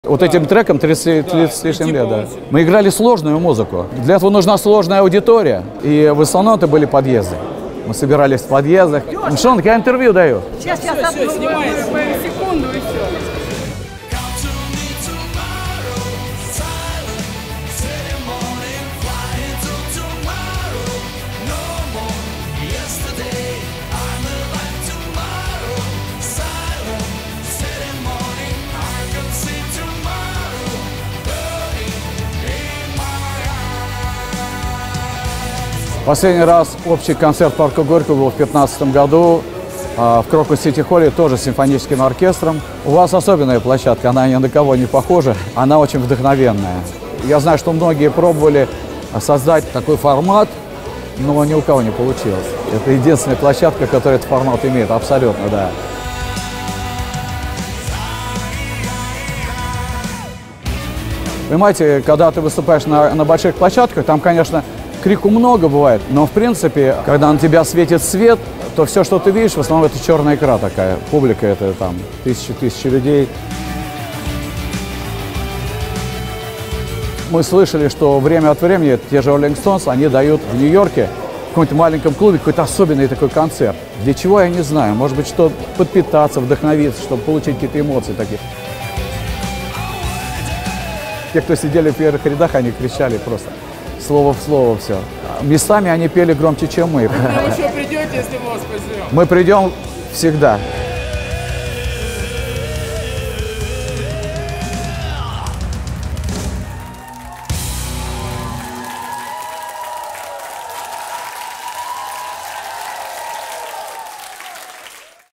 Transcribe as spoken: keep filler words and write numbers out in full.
Вот этим треком тридцать, тридцать с лишним лет, да. Мы играли сложную музыку. Для этого нужна сложная аудитория. И в основном это были подъезды. Мы собирались в подъездах. Мшонок, я интервью даю. Сейчас, сейчас, все, все, секунду и все. Последний раз общий концерт парка Горького был в две тысячи пятнадцатом году в Крокус-Сити-Холле, тоже с симфоническим оркестром. У вас особенная площадка, она ни на кого не похожа, она очень вдохновенная. Я знаю, что многие пробовали создать такой формат, но ни у кого не получилось. Это единственная площадка, которая этот формат имеет, абсолютно, да. Понимаете, когда ты выступаешь на, на больших площадках, там, конечно, крику много бывает, но, в принципе, когда на тебя светит свет, то все, что ты видишь, в основном это черная икра такая. Публика — это там тысячи-тысячи людей. Мы слышали, что время от времени те же Rolling Stones, они дают в Нью-Йорке в каком-то маленьком клубе какой-то особенный такой концерт. Для чего, я не знаю. Может быть, чтобы подпитаться, вдохновиться, чтобы получить какие-то эмоции такие. Те, кто сидели в первых рядах, они кричали просто слово в слово все. Местами они пели громче, чем мы. Вы еще придете, если мы вас позовем? Мы придем всегда.